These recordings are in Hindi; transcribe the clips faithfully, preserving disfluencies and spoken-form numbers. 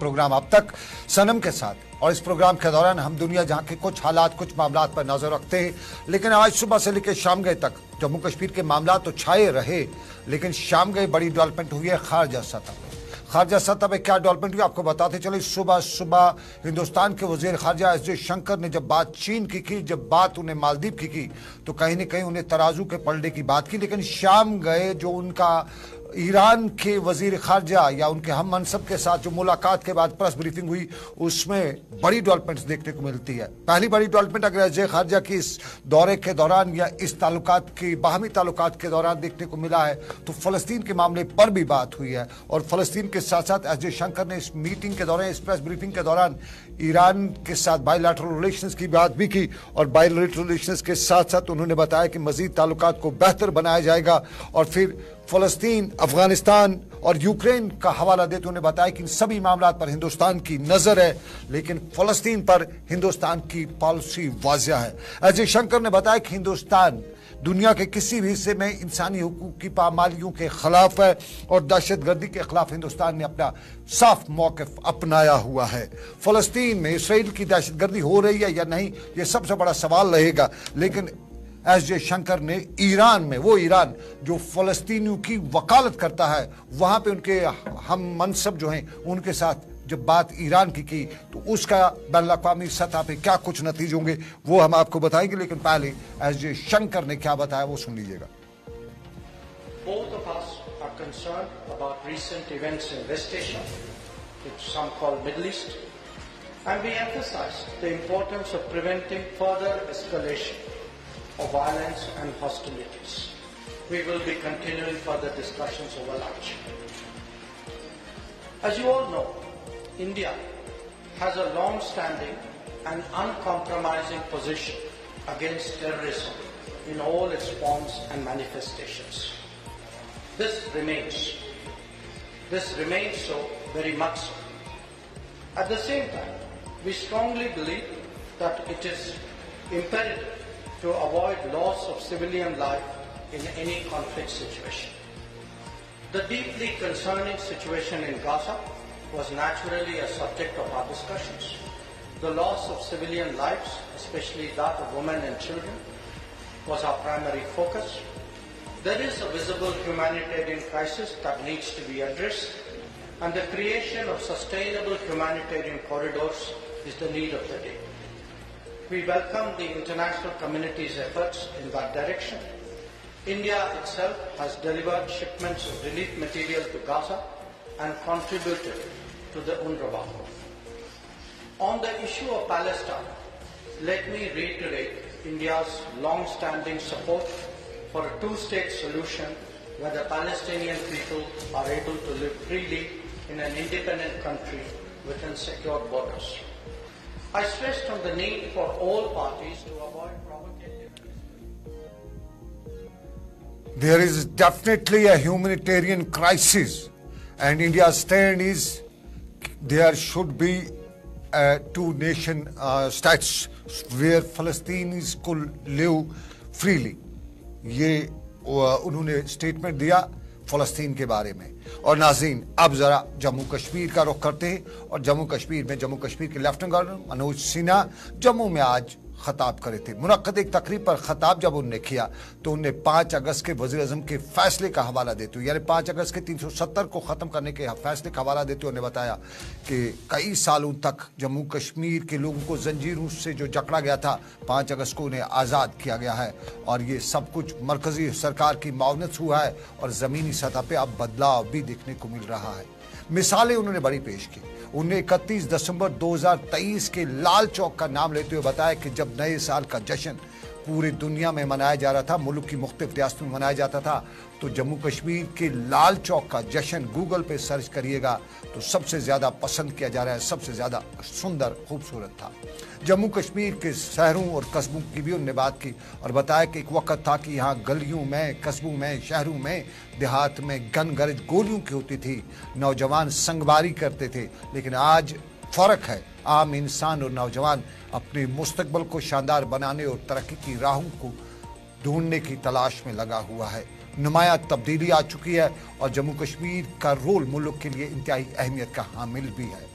प्रोग्राम अब तक सनम के साथ, और इस प्रोग्राम के दौरान हम दुनिया जहां के कुछ हालात, कुछ मामला पर नजर रखते हैं। लेकिन आज सुबह से लेकर शाम गए तक जम्मू कश्मीर के मामला तो छाए रहे, लेकिन शाम गए बड़ी डेवलपमेंट हुई है खारजा सतह पर। खारजा सतह पर क्या डेवलपमेंट हुई आपको बताते चले। सुबह सुबह हिंदुस्तान के वजीर खारजा एस जयशंकर ने जब बात चीन की की, जब बात उन्हें मालदीव की की, तो कहीं ना कहीं उन्हें तराजू के पलड़े की बात की। लेकिन शाम गए जो उनका ईरान के वजीर खारजा या उनके हम मनसब के साथ जो मुलाकात के बाद प्रेस ब्रीफिंग हुई, उसमें बड़ी डेवलपमेंट्स देखने को मिलती है। पहली बड़ी डेवलपमेंट अगर एस खारजा की इस दौरे के दौरान या इस ताल्लुकात की बाहमी ताल्लुकात के दौरान देखने को मिला है तो फलस्तीन के मामले पर भी बात हुई है। और फलस्तीन के साथ साथ एस जयशंकर ने इस मीटिंग के दौरान, इस प्रेस ब्रीफिंग के दौरान ईरान के साथ बायलैटरल रिलेशंस की बात भी की। और बायलैटरल रिलेशंस के साथ साथ उन्होंने बताया कि मजीद ताल्लुकात को बेहतर बनाया जाएगा। और फिर फलस्तीन, अफगानिस्तान और यूक्रेन का हवाला देते उन्हें बताया कि इन सभी मामलों पर हिंदुस्तान की नजर है, लेकिन फलस्तीन पर हिंदुस्तान की पॉलिसी वाज़िह है। एस जयशंकर ने बताया कि हिंदुस्तान दुनिया के किसी भी हिस्से में इंसानी हुकूक की पामालियों के खिलाफ है और दहशतगर्दी के खिलाफ हिंदुस्तान ने अपना साफ मौक़िफ़ अपनाया हुआ है। फलस्तीन में इसराइल की दहशतगर्दी हो रही है या नहीं, यह सबसे बड़ा सवाल रहेगा। लेकिन एस जयशंकर ने ईरान में, वो ईरान जो फलस्तीनियों की वकालत करता है, वहां पे उनके हम मनसब जो हैं उनके साथ जब बात ईरान की की तो उसका बैनुल-अक़वामी सतह पे क्या कुछ नतीजे होंगे वो हम आपको बताएंगे। लेकिन पहले एस जयशंकर ने क्या बताया वो सुन लीजिएगा। Both of us are concerned about recent events in West Asia, which some call Middle East, and we emphasize the importance of preventing further escalation of violence and hostilities. We will be continuing further discussions over lunch. As you all know, India has a long-standing and uncompromising position against terrorism in all its forms and manifestations. This remains. This remains so, very much so. At the same time, we strongly believe that it is imperative to avoid loss of civilian life in any conflict situation. The deeply concerning situation in Gaza was naturally a subject of our discussions. The loss of civilian lives, especially that of women and children, was our primary focus. There is a visible humanitarian crisis that needs to be addressed, and the creation of sustainable humanitarian corridors is the need of the day. We welcome the international community's efforts in that direction. India itself has delivered shipments of relief material to Gaza and contributed to the UNRWA. On the issue of Palestine, let me reiterate India's long-standing support for a two-state solution where the Palestinian people are able to live freely in an independent country within secure borders. I stressed on the need for all parties to avoid provocative. There is definitely a humanitarian crisis, and India's stand is there should be a two-nation uh, states where Palestinians could live freely. ये उन्होंने स्टेटमेंट दिया फलस्तीन के बारे में। और नाज़रीन, अब जरा जम्मू कश्मीर का रुख करते हैं। और जम्मू कश्मीर में जम्मू कश्मीर के लेफ्टिनेंट गवर्नर मनोज सिन्हा जम्मू में आज खताब करे थे। मुनक्कद एक तकरीब पर खताब जब उन्होंने किया तो उन्होंने पाँच अगस्त के वज़ीर आज़म के फैसले का हवाला देते हुए, यानी पाँच अगस्त के तीन सौ सत्तर को ख़त्म करने के फैसले का हवाला देते हुए उन्होंने बताया कि कई सालों तक जम्मू कश्मीर के लोगों को जंजीरों से जो जकड़ा गया था, पाँच अगस्त को उन्हें आज़ाद किया गया है। और ये सब कुछ मरकज़ी सरकार की मावनत हुआ है और ज़मीनी सतह पर अब बदलाव भी देखने को मिल रहा है। मिसालें उन्होंने बड़ी पेश की। उन्हें इकतीस दिसंबर दो हज़ार तेईस के लाल चौक का नाम लेते हुए बताया कि जब नए साल का जश्न पूरी दुनिया में मनाया जा रहा था, मुल्क की मुख्तलिफ रियासतों में मनाया जाता था, तो जम्मू कश्मीर के लाल चौक का जश्न गूगल पे सर्च करिएगा तो सबसे ज़्यादा पसंद किया जा रहा है, सबसे ज़्यादा सुंदर खूबसूरत था। जम्मू कश्मीर के शहरों और कस्बों की भी उन्होंने बात की और बताया कि एक वक्त था कि यहाँ गलियों में, कस्बों में, शहरों में, देहात में गन गरज गोलियों की होती थी, नौजवान संगवारी करते थे। लेकिन आज फ़र्क है, आम इंसान और नौजवान अपने मुस्तकबिल को शानदार बनाने और तरक्की की राहों को ढूंढने की तलाश में लगा हुआ है। नुमाया तब्दीली आ चुकी है और जम्मू कश्मीर का रोल मुल्क के लिए इंतहाई अहमियत का हामिल भी है।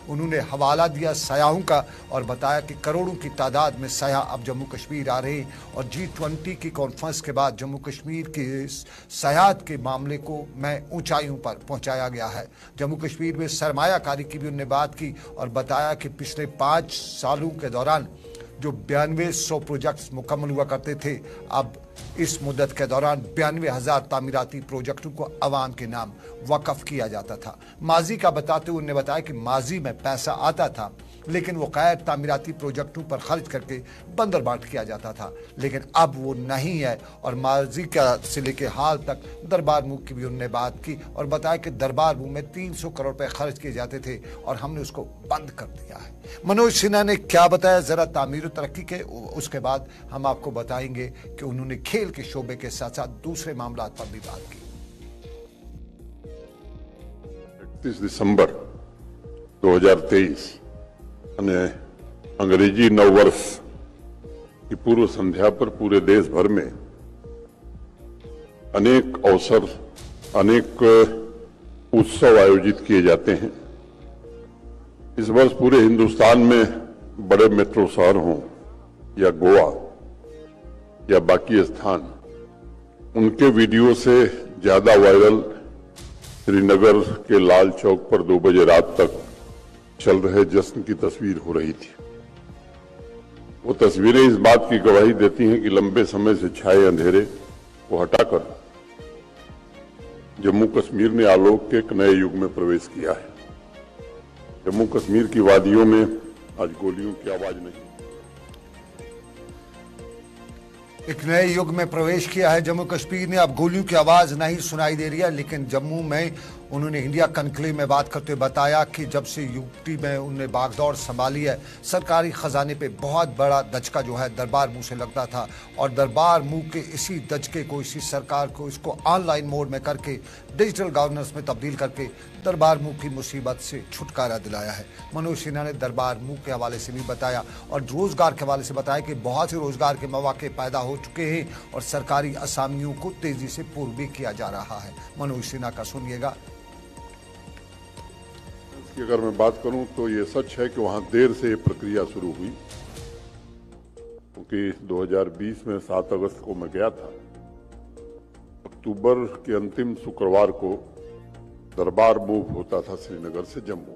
उन्होंने हवाला दिया सयाहों का और बताया कि करोड़ों की तादाद में सयाह अब जम्मू कश्मीर आ रहे हैं और जी ट्वेंटी की कॉन्फ्रेंस के बाद जम्मू कश्मीर के सयाहत के मामले को मैं ऊंचाइयों पर पहुंचाया गया है। जम्मू कश्मीर में सरमायाकारी की भी उन्होंने बात की और बताया कि पिछले पाँच सालों के दौरान जो बयानवे सौ प्रोजेक्ट्स मुकम्मल हुआ करते थे, अब इस मुद्दत के दौरान बयानवे हजार तामीराती प्रोजेक्टों को अवाम के नाम वक़फ़ किया जाता था। माजी का बताते हुए उन्होंने बताया कि माजी में पैसा आता था लेकिन वो गैर तामीराती प्रोजेक्टों पर खर्च करके बंदरबाट किया जाता था, लेकिन अब वो नहीं है। और माजी का से लेके हाल तक दरबार मूव की भी उन्होंने बात की और बताया कि दरबार मूव में तीन सौ करोड़ रुपए खर्च किए जाते थे और हमने उसको बंद कर दिया है। मनोज सिन्हा ने क्या बताया जरा तामीर तरक्की के, उसके बाद हम आपको बताएंगे कि उन्होंने खेल के शोबे के साथ साथ दूसरे मामला पर भी बात की। इकतीस दिसंबर दो हजार तेईस અને अंग्रेजी नववर्ष की पूर्व संध्या पर पूरे देश भर में अनेक अवसर, अनेक उत्सव आयोजित किए जाते हैं। इस वर्ष पूरे हिंदुस्तान में बड़े मेट्रो शहर हों या गोवा या बाकी स्थान, उनके वीडियो से ज्यादा वायरल श्रीनगर के लाल चौक पर दो बजे रात तक चल रहे जश्न की तस्वीर हो रही थी। वो तस्वीरें इस बात की गवाही देती हैं कि लंबे समय से छाए अंधेरे को हटाकर जम्मू कश्मीर ने आलोक के एक नए युग में प्रवेश किया है। जम्मू कश्मीर की वादियों में आज गोलियों की आवाज नहीं, एक नए युग में प्रवेश किया है जम्मू कश्मीर ने। अब गोलियों की आवाज नहीं सुनाई दे रही है, लेकिन जम्मू में उन्होंने इंडिया कॉन्क्लेव में बात करते हुए बताया कि जब से यूपी में उन्होंने बागडोर संभाली है, सरकारी खजाने पे बहुत बड़ा दचका जो है दरबार मुंह से लगता था और दरबार मुंह के इसी दचके को, इसी सरकार को, इसको ऑनलाइन मोड में करके डिजिटल गवर्नेंस में तब्दील करके दरबार मुंह की मुसीबत से छुटकारा दिलाया है। मनोज सिन्हा ने दरबार मुंह के हवाले से भी बताया और रोजगार के हवाले से बताया कि बहुत से रोजगार के मौके पैदा हो चुके हैं और सरकारी असामियों को तेजी से पूर्ण भी किया जा रहा है। मनोज सिन्हा का सुनिएगा। की अगर मैं बात करूं तो ये सच है कि वहां देर से ये प्रक्रिया शुरू हुई, क्योंकि दो हजार बीस में सात अगस्त को मैं गया था। अक्टूबर के अंतिम शुक्रवार को दरबार मूव होता था श्रीनगर से जम्मू।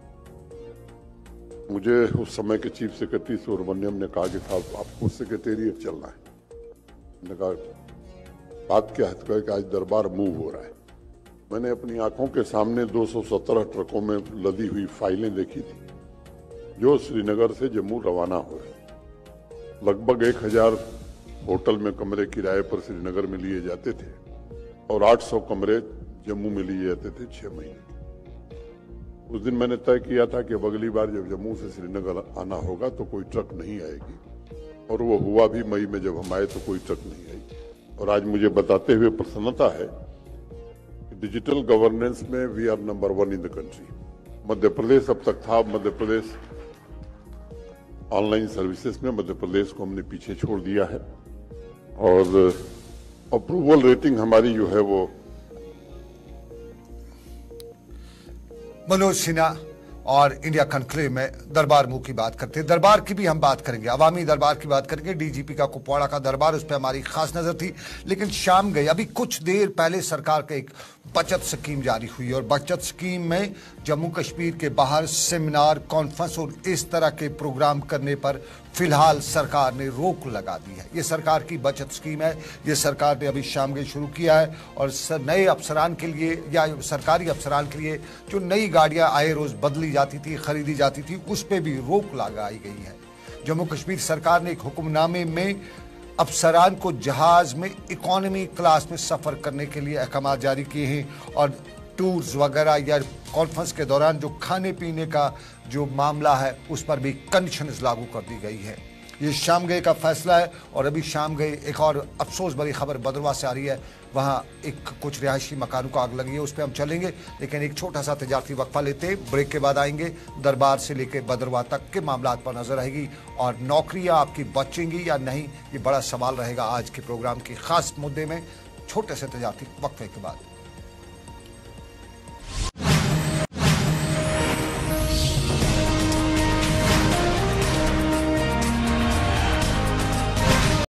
मुझे उस समय के चीफ सेक्रेटरी सुब्रमण्यम ने कहा कि साहब आपको सेक्रेटेरिएट चलना है। मैंने कहा बात क्या है? तो कहा कि आज दरबार मूव हो रहा है। मैंने अपनी आंखों के सामने दो सौ सत्रह ट्रकों में लदी हुई फाइलें देखी थी जो श्रीनगर से जम्मू रवाना हो रही। लगभग एक हजार होटल में कमरे किराए पर श्रीनगर में लिए जाते थे और आठ सौ कमरे जम्मू में लिए जाते थे छह महीने। उस दिन मैंने तय किया था कि अब अगली बार जब जम्मू से श्रीनगर आना होगा तो कोई ट्रक नहीं आएगी, और वो हुआ भी। मई में जब हम आए तो कोई ट्रक नहीं आई। और आज मुझे बताते हुए प्रसन्नता है डिजिटल गवर्नेंस में we are number one in the country. Madhya Pradesh अब तक था, मध्य प्रदेश ऑनलाइन सर्विसेज में मध्य प्रदेश को हमने पीछे छोड़ दिया है और अप्रूवल रेटिंग हमारी जो है वो। मनोज सिन्हा और इंडिया कॉन्क्लेव में दरबार मुंह की बात करते हैं। दरबार की भी हम बात करेंगे, अवामी दरबार की बात करेंगे। डीजीपी का कुपवाड़ा का दरबार, उस पर हमारी खास नजर थी, लेकिन शाम गई। अभी कुछ देर पहले सरकार का एक बचत स्कीम जारी हुई और बचत स्कीम में जम्मू कश्मीर के बाहर सेमिनार, कॉन्फ्रेंस और इस तरह के प्रोग्राम करने पर फिलहाल सरकार ने रोक लगा दी है। ये सरकार की बचत स्कीम है, ये सरकार ने अभी शाम गई शुरू किया है और नए अफसरान के लिए या सरकारी अफसरान के लिए जो नई गाड़ियां आए रोज बदली जाती थी, खरीदी जाती थी, उस पर भी रोक लगाई गई है। जम्मू कश्मीर सरकार ने एक हुक्मनामे में अफसरान को जहाज में इकोनॉमी क्लास में सफर करने के लिए अहकाम जारी किए हैं और टूर्स वगैरह या कॉन्फ्रेंस के दौरान जो खाने पीने का जो मामला है उस पर भी कंडीशंस लागू कर दी गई है। ये शाम गए का फैसला है। और अभी शाम गए एक और अफसोस भरी खबर भद्रवाह से आ रही है, वहाँ एक कुछ रिहायशी मकानों को आग लगी है, उस पर हम चलेंगे, लेकिन एक छोटा सा तजारती वक्फा लेते हैं। ब्रेक के बाद आएंगे। दरबार से लेकर भद्रवाह तक के मामला पर नजर रहेगी और नौकरियां आपकी बचेंगी या नहीं, ये बड़ा सवाल रहेगा आज के प्रोग्राम के खास मुद्दे में। छोटे से तजारती वक्फे के बाद